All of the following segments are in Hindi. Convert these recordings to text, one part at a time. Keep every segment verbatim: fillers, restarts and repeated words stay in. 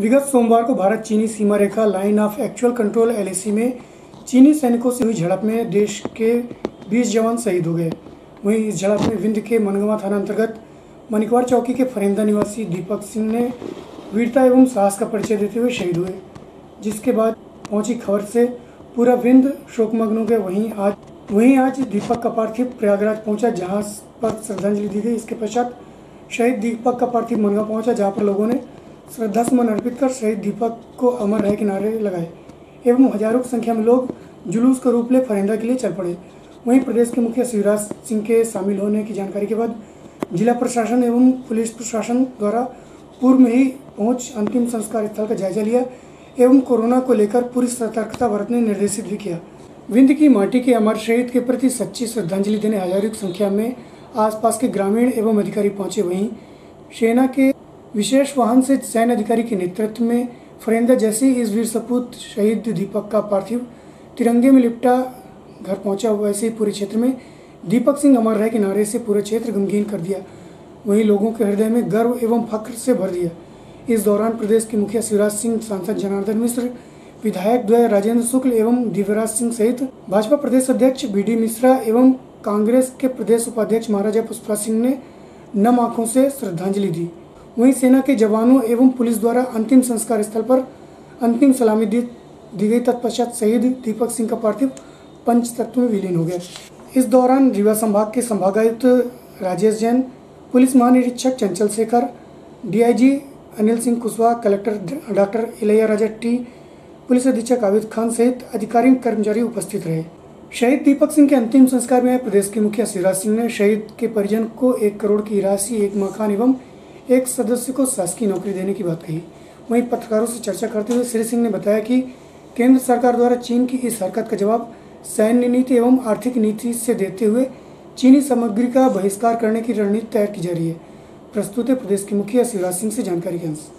विगत सोमवार को भारत चीनी सीमा रेखा line of actual control L A C में चीनी सैनिकों से हुई झड़प में देश के बीस जवान शहीद हो गए। वहीं इस झड़प में विंध्य के मनगवा थाना अंतर्गत मनिकवार चौकी के फरेंदा निवासी दीपक सिंह ने वीरता एवं साहस का परिचय देते हुए शहीद हुए, जिसके बाद पहुंची खबर से पूरा विंध्य शोकमग्न हो गया। वहीं आज वहीं आज दीपक का पार्थिव प्रयागराज पहुंचा, जहां पर श्रद्धांजलि दी गई। इसके पश्चात शहीद दीपक का पार्थिव मनगा पहुंचा, जहां पर लोगों ने श्रद्धा सुमन अर्पित कर शहीद दीपक को अमर रहे के नारे लगाए एवं हजारों की संख्या में लोग जुलूस का रूप ले फरेंदा के लिए चल पड़े। वहीं प्रदेश के मुखिया शिवराज सिंह के शामिल होने की जानकारी के बाद जिला प्रशासन एवं पुलिस प्रशासन द्वारा पूर्व में ही पहुंच अंतिम संस्कार स्थल का जायजा लिया एवं कोरोना को लेकर पूरी सतर्कता बरतने निर्देशित भी किया। विंध्य की माटी के अमर शहीद के प्रति सच्ची श्रद्धांजलि देने हजारों की संख्या में आसपास के ग्रामीण एवं अधिकारी पहुंचे। वहीं सेना के विशेष वाहन से सैन्य अधिकारी के नेतृत्व में फरेंदा जैसे इस वीर सपूत शहीद दीपक का पार्थिव तिरंगे में लिपटा घर पहुंचा। वैसे ही पूरे क्षेत्र में दीपक सिंह अमर रहे के नारे से पूरा क्षेत्र गमगीन कर दिया। वहीं लोगों के हृदय में गर्व एवं फख्र से भर दिया। इस दौरान प्रदेश के मुखिया शिवराज सिंह, सांसद जनार्दन मिश्र, विधायक द्वय राजेंद्र शुक्ल एवं दिव्यराज सिंह सहित भाजपा प्रदेश अध्यक्ष बी डी मिश्रा एवं कांग्रेस के प्रदेश उपाध्यक्ष महाराजा पुष्पराज सिंह ने नम आंखों से श्रद्धांजलि दी। वहीं सेना के जवानों एवं पुलिस द्वारा अंतिम संस्कार स्थल पर अंतिम सलामी दी, दी गई। तत्पश्चात शहीद दीपक सिंह का पार्थिव पंच तत्व में विलीन हो गया। इस दौरान रीवा संभाग के संभागायुक्त राजेश जैन, पुलिस महानिरीक्षक Chanchal Shekhar, D I G Anil Singh Kushwaha, collector doctor Ilaiya Raja T, पुलिस अधीक्षक आबिद खान सहित अधिकारी कर्मचारी उपस्थित रहे। शहीद दीपक सिंह के अंतिम संस्कार में प्रदेश के मुखिया शिवराज सिंह ने शहीद के परिजन को एक करोड़ की राशि, एक मकान एवं एक सदस्य को शासकीय नौकरी देने की बात कही। वहीं पत्रकारों से चर्चा करते हुए श्री सिंह ने बताया कि केंद्र सरकार द्वारा चीन की इस हरकत का जवाब सैन्य नीति एवं आर्थिक नीति से देते हुए चीनी सामग्री का बहिष्कार करने की रणनीति तैयार की जा रही है। प्रस्तुत है प्रदेश के मुखिया शिवराज सिंह से जानकारी के अंश।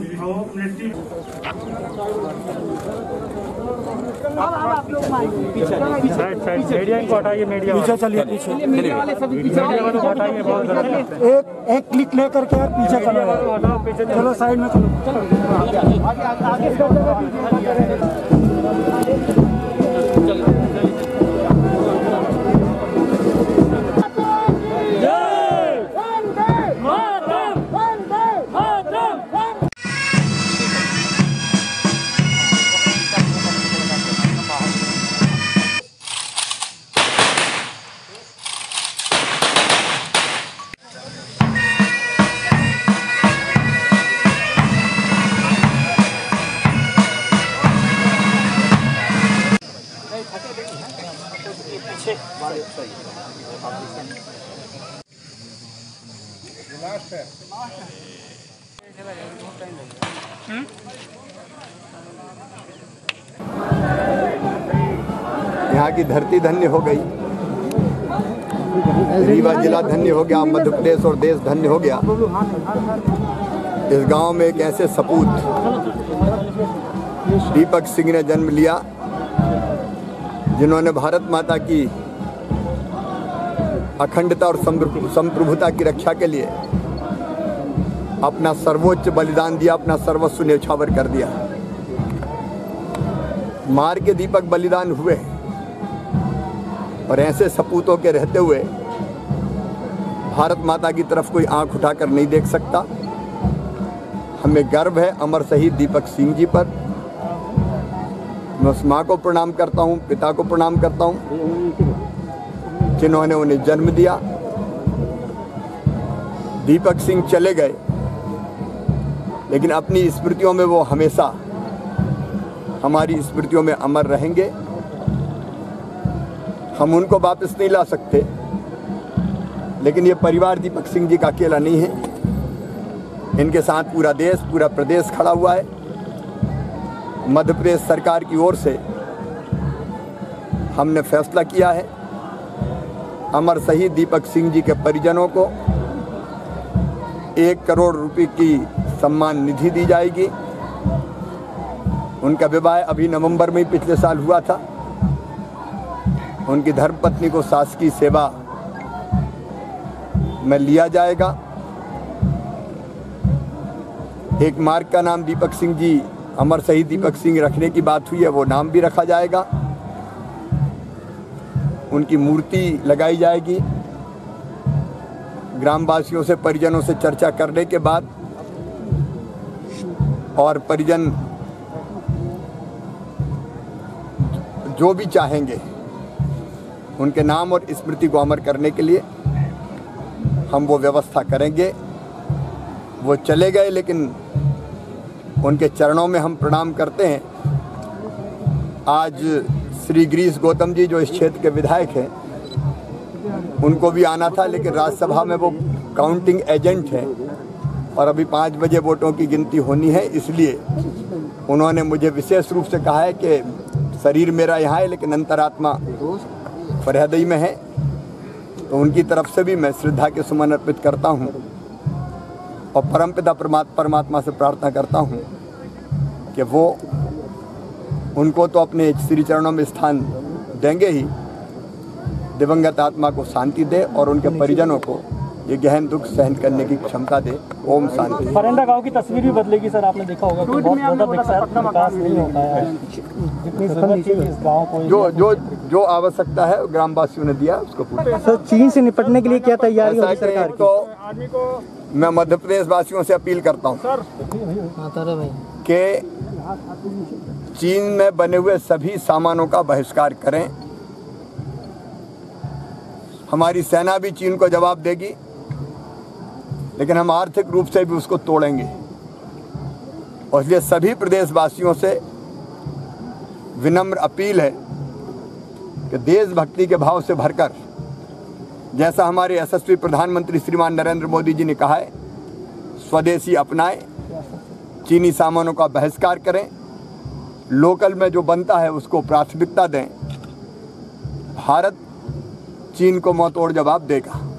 पीछे चलिए, पीछे एक एक क्लिक लेकर के यार पीछे चलो, चलो साइड में चलो। यहाँ की धरती धन्य हो गई, रीवा जिला धन्य हो गया, मध्य प्रदेश और देश धन्य हो गया। इस गांव में एक ऐसे सपूत दीपक सिंह ने जन्म लिया, जिन्होंने भारत माता की अखंडता और संप्रभुता की रक्षा के लिए अपना सर्वोच्च बलिदान दिया, अपना सर्वस्व न्यौछावर कर दिया। मार के दीपक बलिदान हुए और ऐसे सपूतों के रहते हुए भारत माता की तरफ कोई आंख उठाकर नहीं देख सकता। हमें गर्व है अमर शहीद दीपक सिंह जी पर। मैं उस माँ को प्रणाम करता हूँ, पिता को प्रणाम करता हूँ जिन्होंने उन्हें जन्म दिया। दीपक सिंह चले गए, लेकिन अपनी स्मृतियों में वो हमेशा हमारी स्मृतियों में अमर रहेंगे। हम उनको वापस नहीं ला सकते, लेकिन ये परिवार दीपक सिंह जी का अकेला नहीं है। इनके साथ पूरा देश, पूरा प्रदेश खड़ा हुआ है। मध्य प्रदेश सरकार की ओर से हमने फैसला किया है, अमर शहीद दीपक सिंह जी के परिजनों को एक करोड़ रुपए की सम्मान निधि दी जाएगी। उनका विवाह अभी नवंबर में ही पिछले साल हुआ था। उनकी धर्मपत्नी को शासकीय सेवा में लिया जाएगा। एक मार्ग का नाम दीपक सिंह जी, अमर शहीद दीपक सिंह रखने की बात हुई है, वो नाम भी रखा जाएगा। उनकी मूर्ति लगाई जाएगी। ग्रामवासियों से, परिजनों से चर्चा करने के बाद और परिजन जो भी चाहेंगे उनके नाम और स्मृति को अमर करने के लिए हम वो व्यवस्था करेंगे। वो चले गए, लेकिन उनके चरणों में हम प्रणाम करते हैं। आज श्री गिरीश गौतम जी जो इस क्षेत्र के विधायक हैं, उनको भी आना था, लेकिन राज्यसभा में वो काउंटिंग एजेंट हैं और अभी पाँच बजे वोटों की गिनती होनी है, इसलिए उन्होंने मुझे विशेष रूप से कहा है कि शरीर मेरा यहाँ है लेकिन अंतरात्मा फरहदई में है। तो उनकी तरफ से भी मैं श्रद्धा के सुमन अर्पित करता हूँ और परमपिता परमात्मा से प्रार्थना करता हूँ कि वो उनको तो अपने श्री चरणों में स्थान देंगे ही, दिवंगत आत्मा को शांति दे और उनके परिजनों को ये गहन दुख सहन करने की क्षमता दे। ओम शांति। फरेंदा गांव की तस्वीर भी बदलेगी सर, आपने देखा होगा कि बहुत ज़्यादा विकास नहीं होता है, जितनी जरूरत थी इस गांव को। जो जो जो आवश्यकता है ग्रामवासियों ने दिया, उसको पूरा। सर, चीन से निपटने के लिए क्या तैयारी होगी सरकार की? तो मैं मध्य प्रदेश वासियों से अपील करता हूँ कि चीन में बने हुए सभी सामानों का बहिष्कार करें। हमारी सेना भी चीन को जवाब देगी, लेकिन हम आर्थिक रूप से भी उसको तोड़ेंगे। और इसलिए सभी प्रदेशवासियों से विनम्र अपील है कि देशभक्ति के भाव से भरकर, जैसा हमारे यशस्वी प्रधानमंत्री श्रीमान नरेंद्र मोदी जी ने कहा है, स्वदेशी अपनाएं, चीनी सामानों का बहिष्कार करें, लोकल में जो बनता है उसको प्राथमिकता दें। भारत चीन को मुंहतोड़ जवाब देगा।